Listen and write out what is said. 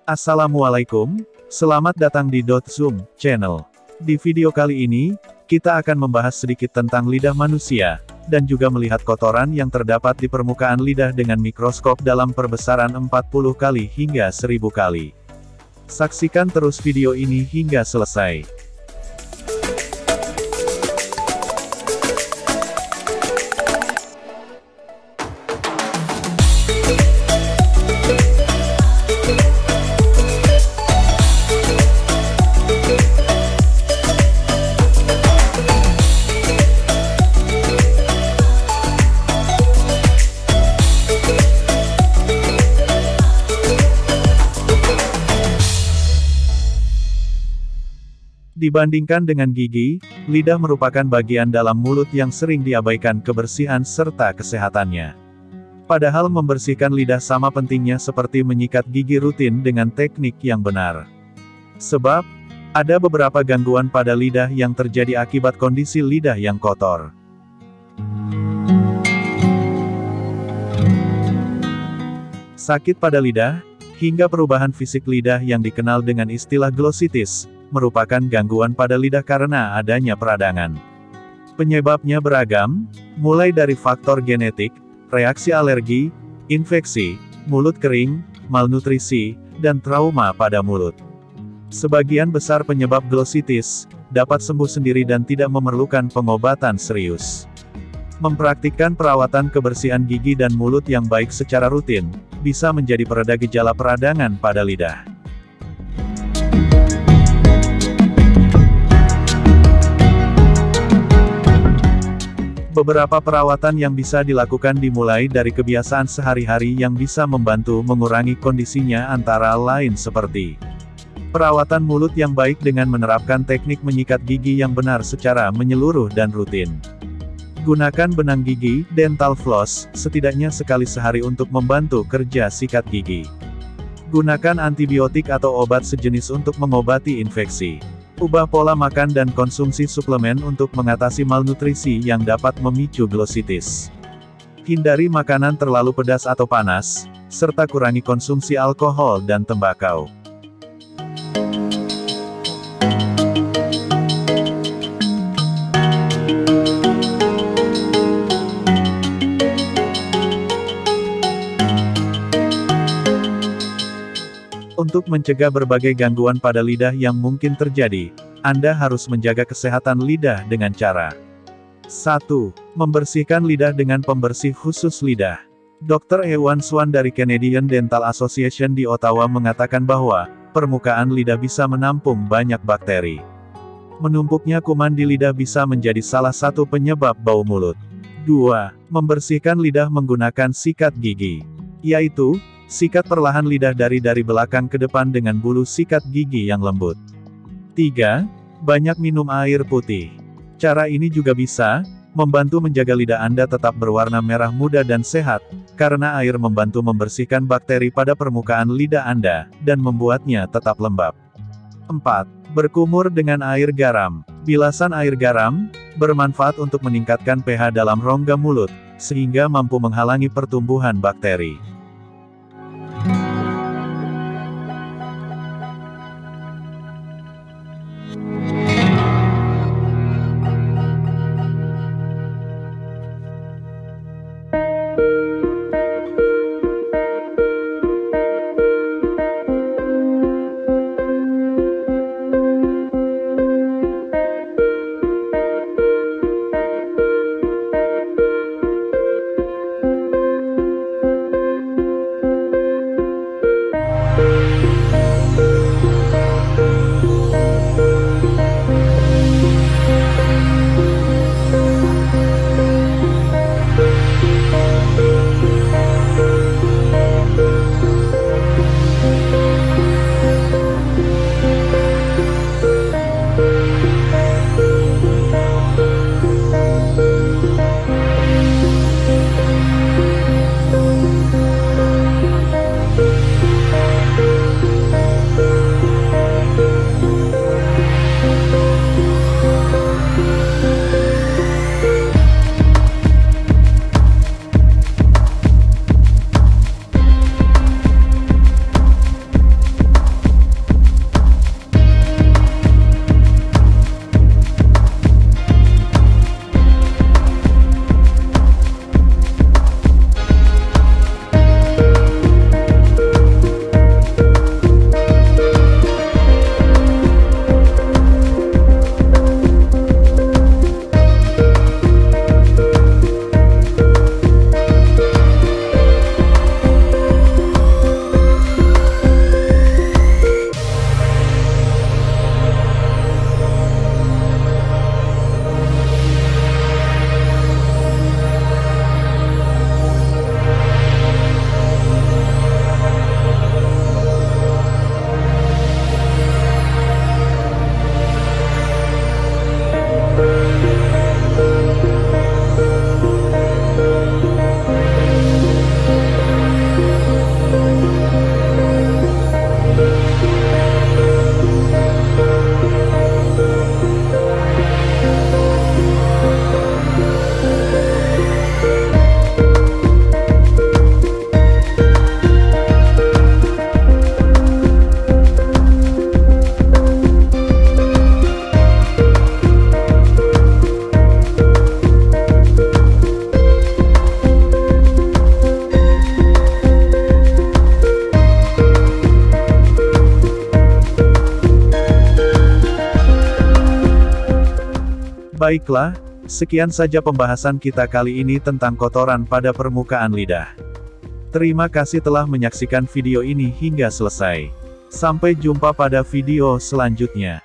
Assalamualaikum, selamat datang di .zoom channel. Di video kali ini, kita akan membahas sedikit tentang lidah manusia, dan juga melihat kotoran yang terdapat di permukaan lidah dengan mikroskop dalam perbesaran 40 kali hingga 1000 kali. Saksikan terus video ini hingga selesai. Dibandingkan dengan gigi, lidah merupakan bagian dalam mulut yang sering diabaikan kebersihan serta kesehatannya. Padahal membersihkan lidah sama pentingnya seperti menyikat gigi rutin dengan teknik yang benar. Sebab, ada beberapa gangguan pada lidah yang terjadi akibat kondisi lidah yang kotor. Sakit pada lidah, hingga perubahan fisik lidah yang dikenal dengan istilah glossitis, merupakan gangguan pada lidah karena adanya peradangan. Penyebabnya beragam, mulai dari faktor genetik, reaksi alergi, infeksi, mulut kering, malnutrisi, dan trauma pada mulut. Sebagian besar penyebab glossitis dapat sembuh sendiri dan tidak memerlukan pengobatan serius. Mempraktikkan perawatan kebersihan gigi dan mulut yang baik secara rutin, bisa menjadi pereda gejala peradangan pada lidah. Beberapa perawatan yang bisa dilakukan dimulai dari kebiasaan sehari-hari yang bisa membantu mengurangi kondisinya antara lain seperti perawatan mulut yang baik dengan menerapkan teknik menyikat gigi yang benar secara menyeluruh dan rutin. Gunakan benang gigi, dental floss, setidaknya sekali sehari untuk membantu kerja sikat gigi. Gunakan antibiotik atau obat sejenis untuk mengobati infeksi. Ubah pola makan dan konsumsi suplemen untuk mengatasi malnutrisi yang dapat memicu glossitis. Hindari makanan terlalu pedas atau panas, serta kurangi konsumsi alkohol dan tembakau. Untuk mencegah berbagai gangguan pada lidah yang mungkin terjadi, Anda harus menjaga kesehatan lidah dengan cara 1. Membersihkan lidah dengan pembersih khusus lidah. Dr. Ewan Swan dari Canadian Dental Association di Ottawa mengatakan bahwa permukaan lidah bisa menampung banyak bakteri. Menumpuknya kuman di lidah bisa menjadi salah satu penyebab bau mulut. 2. Membersihkan lidah menggunakan sikat gigi, yaitu sikat perlahan lidah dari belakang ke depan dengan bulu sikat gigi yang lembut. 3. Banyak minum air putih. Cara ini juga bisa membantu menjaga lidah Anda tetap berwarna merah muda dan sehat, karena air membantu membersihkan bakteri pada permukaan lidah Anda, dan membuatnya tetap lembab. 4. Berkumur dengan air garam. Bilasan air garam bermanfaat untuk meningkatkan pH dalam rongga mulut, sehingga mampu menghalangi pertumbuhan bakteri. Baiklah, sekian saja pembahasan kita kali ini tentang kotoran pada permukaan lidah. Terima kasih telah menyaksikan video ini hingga selesai. Sampai jumpa pada video selanjutnya.